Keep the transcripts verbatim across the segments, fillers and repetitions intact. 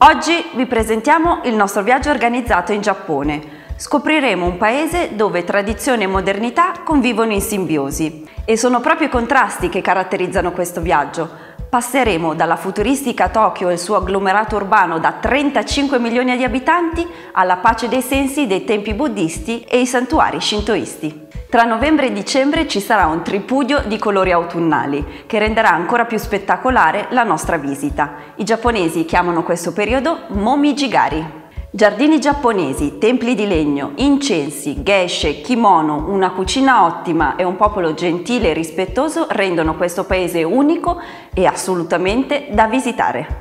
Oggi vi presentiamo il nostro viaggio organizzato in Giappone. Scopriremo un paese dove tradizione e modernità convivono in simbiosi. E sono proprio i contrasti che caratterizzano questo viaggio. Passeremo dalla futuristica Tokyo e il suo agglomerato urbano da trentacinque milioni di abitanti alla pace dei sensi dei templi buddisti e i santuari shintoisti. Tra novembre e dicembre ci sarà un tripudio di colori autunnali che renderà ancora più spettacolare la nostra visita. I giapponesi chiamano questo periodo Momijigari. Giardini giapponesi, templi di legno, incensi, geishe, kimono, una cucina ottima e un popolo gentile e rispettoso rendono questo paese unico e assolutamente da visitare.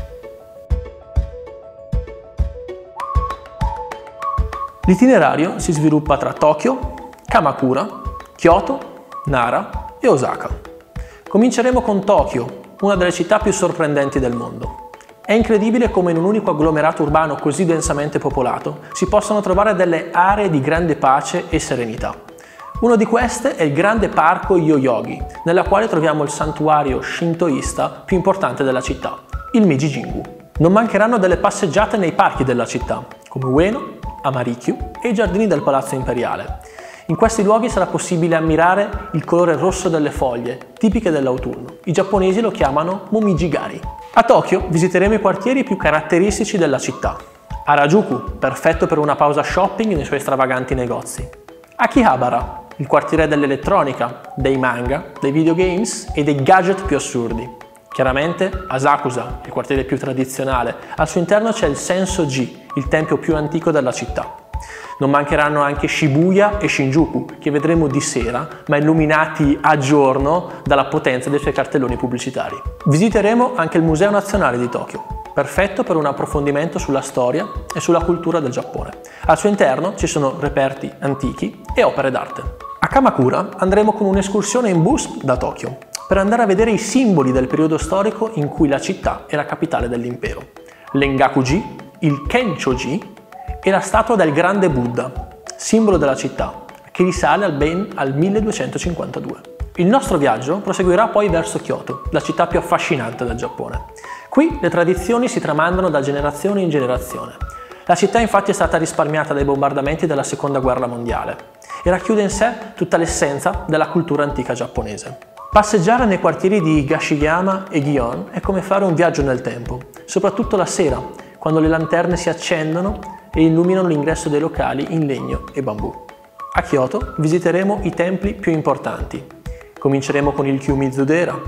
L'itinerario si sviluppa tra Tokyo, Kamakura, Kyoto, Nara e Osaka. Cominceremo con Tokyo, una delle città più sorprendenti del mondo. È incredibile come in un unico agglomerato urbano così densamente popolato si possano trovare delle aree di grande pace e serenità. Uno di queste è il grande parco Yoyogi, nella quale troviamo il santuario shintoista più importante della città, il Meiji-jingu. Non mancheranno delle passeggiate nei parchi della città, come Ueno, Amarikyu e i giardini del Palazzo Imperiale. In questi luoghi sarà possibile ammirare il colore rosso delle foglie, tipiche dell'autunno. I giapponesi lo chiamano Momijigari. A Tokyo visiteremo i quartieri più caratteristici della città. Harajuku, perfetto per una pausa shopping nei suoi stravaganti negozi. Akihabara, il quartiere dell'elettronica, dei manga, dei videogames e dei gadget più assurdi. Chiaramente Asakusa, il quartiere più tradizionale. Al suo interno c'è il Senso-ji, il tempio più antico della città. Non mancheranno anche Shibuya e Shinjuku, che vedremo di sera, ma illuminati a giorno dalla potenza dei suoi cartelloni pubblicitari. Visiteremo anche il Museo Nazionale di Tokyo, perfetto per un approfondimento sulla storia e sulla cultura del Giappone. Al suo interno ci sono reperti antichi e opere d'arte. A Kamakura andremo con un'escursione in bus da Tokyo, per andare a vedere i simboli del periodo storico in cui la città era capitale dell'impero. L'Engaku-ji, il Kencho-ji e la statua del grande Buddha, simbolo della città, che risale al ben al milleduecentocinquantadue. Il nostro viaggio proseguirà poi verso Kyoto, la città più affascinante del Giappone. Qui le tradizioni si tramandano da generazione in generazione. La città infatti è stata risparmiata dai bombardamenti della Seconda Guerra Mondiale e racchiude in sé tutta l'essenza della cultura antica giapponese. Passeggiare nei quartieri di Higashiyama e Gion è come fare un viaggio nel tempo, soprattutto la sera, quando le lanterne si accendono e illuminano l'ingresso dei locali in legno e bambù. A Kyoto visiteremo i templi più importanti. Cominceremo con il Kiyomizu-dera,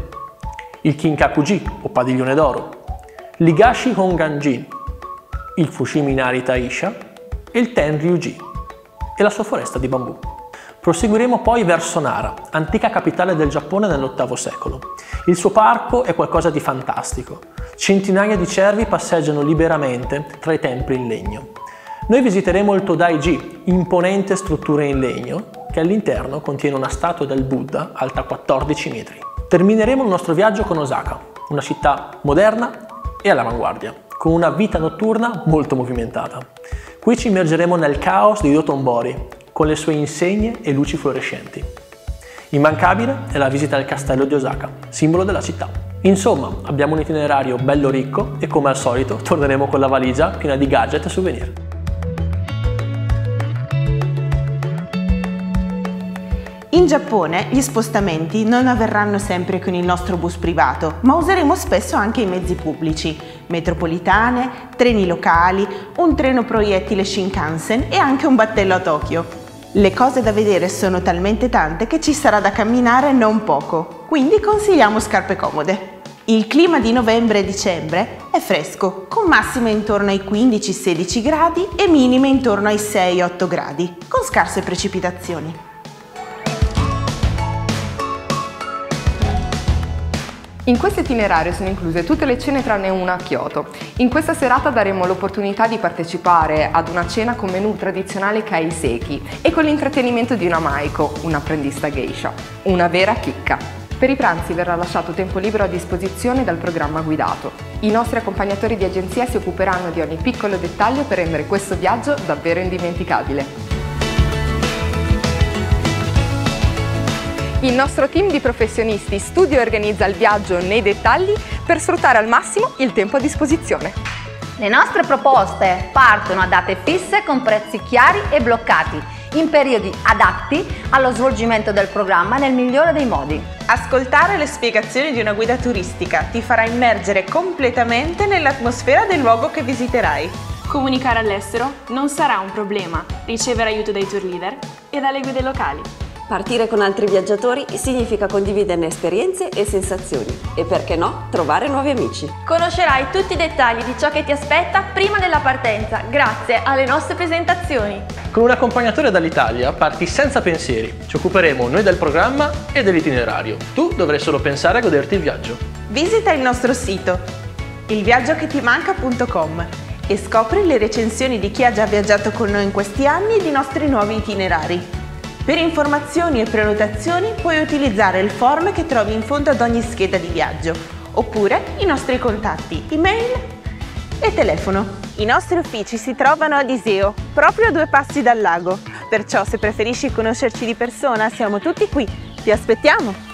il Kinkaku-ji o Padiglione d'Oro, l'Higashi Hongan-ji, il Fushimi-inari Taisha e il Tenryū-ji e la sua foresta di bambù. Proseguiremo poi verso Nara, antica capitale del Giappone nell'ottavo secolo. Il suo parco è qualcosa di fantastico. Centinaia di cervi passeggiano liberamente tra i templi in legno. Noi visiteremo il Todai-ji, imponente struttura in legno, che all'interno contiene una statua del Buddha alta quattordici metri. Termineremo il nostro viaggio con Osaka, una città moderna e all'avanguardia, con una vita notturna molto movimentata. Qui ci immergeremo nel caos di Dotonbori, con le sue insegne e luci fluorescenti. Immancabile è la visita al castello di Osaka, simbolo della città. Insomma, abbiamo un itinerario bello ricco e come al solito torneremo con la valigia piena di gadget e souvenir. In Giappone gli spostamenti non avverranno sempre con il nostro bus privato, ma useremo spesso anche i mezzi pubblici, metropolitane, treni locali, un treno proiettile Shinkansen e anche un battello a Tokyo. Le cose da vedere sono talmente tante che ci sarà da camminare non poco, quindi consigliamo scarpe comode. Il clima di novembre e dicembre è fresco, con massime intorno ai quindici sedici gradi e minime intorno ai sei otto gradi, con scarse precipitazioni. In questo itinerario sono incluse tutte le cene tranne una a Kyoto. In questa serata daremo l'opportunità di partecipare ad una cena con menù tradizionale kaiseki e con l'intrattenimento di una maiko, un'apprendista geisha. Una vera chicca! Per i pranzi verrà lasciato tempo libero a disposizione dal programma guidato. I nostri accompagnatori di agenzia si occuperanno di ogni piccolo dettaglio per rendere questo viaggio davvero indimenticabile. Il nostro team di professionisti studia e organizza il viaggio nei dettagli per sfruttare al massimo il tempo a disposizione. Le nostre proposte partono a date fisse con prezzi chiari e bloccati, in periodi adatti allo svolgimento del programma nel migliore dei modi. Ascoltare le spiegazioni di una guida turistica ti farà immergere completamente nell'atmosfera del luogo che visiterai. Comunicare all'estero non sarà un problema, ricevere aiuto dai tour leader e dalle guide locali. Partire con altri viaggiatori significa condividerne esperienze e sensazioni e, perché no, trovare nuovi amici. Conoscerai tutti i dettagli di ciò che ti aspetta prima della partenza, grazie alle nostre presentazioni. Con un accompagnatore dall'Italia parti senza pensieri. Ci occuperemo noi del programma e dell'itinerario. Tu dovrai solo pensare a goderti il viaggio. Visita il nostro sito il viaggio che ti manca punto com e scopri le recensioni di chi ha già viaggiato con noi in questi anni e di nostri nuovi itinerari. Per informazioni e prenotazioni puoi utilizzare il form che trovi in fondo ad ogni scheda di viaggio, oppure i nostri contatti, email e telefono. I nostri uffici si trovano ad Iseo, proprio a due passi dal lago, perciò se preferisci conoscerci di persona siamo tutti qui. Ti aspettiamo!